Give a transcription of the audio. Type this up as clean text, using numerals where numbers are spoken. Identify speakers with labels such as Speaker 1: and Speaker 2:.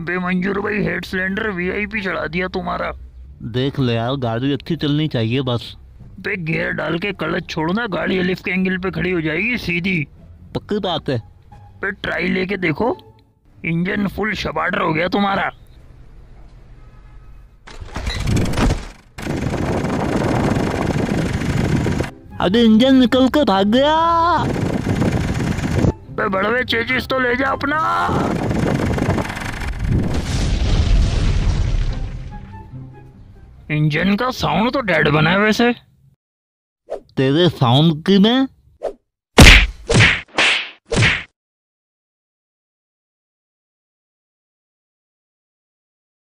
Speaker 1: बेमंजूर भाई, head cylinder VIP चढ़ा दिया तुम्हारा।
Speaker 2: देख ले यार, गाड़ी अच्छी चलनी चाहिए बस।
Speaker 1: बे गियर डाल के क्लच छोड़ना, गाड़ी एलिफ के एंगल पे खड़ी हो जाएगी सीधी।
Speaker 2: पक्की बात है।
Speaker 1: पे ट्राई लेके देखो, इंजन फुल शबाटर हो गया तुम्हारा।
Speaker 2: अरे इंजन निकल के भाग गया।
Speaker 1: बे बड़वे, चेचिस तो ले जा अपना। इंजन का साउंड तो डेड बना है वैसे।
Speaker 2: तेरे साउंड की मैं